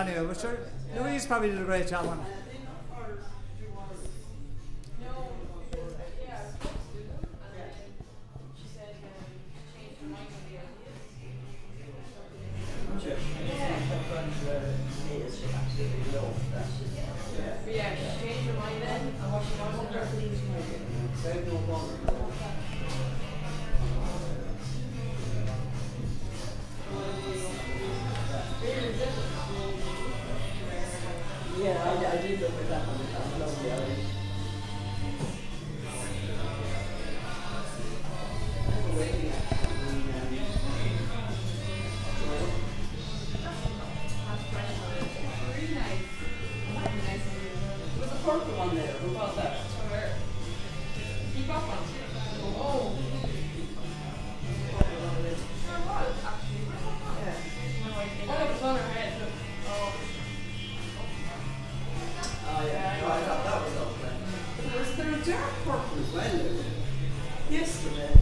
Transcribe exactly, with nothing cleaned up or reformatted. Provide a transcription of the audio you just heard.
anyway, but sure, Louise probably did a great job on it. Yeah, she changed her mind then, and what she wanted to do. Yeah, I, I did look at that one. I love the others. Really nice. Really nice. There was a purple one there. Who was that? Keep up on it. Oh. There was, actually. Yeah. Oh, it was on her head. Look. Oh. Oh yeah. Oh, I thought that was lovely. Was there a dark purple? Well, yesterday.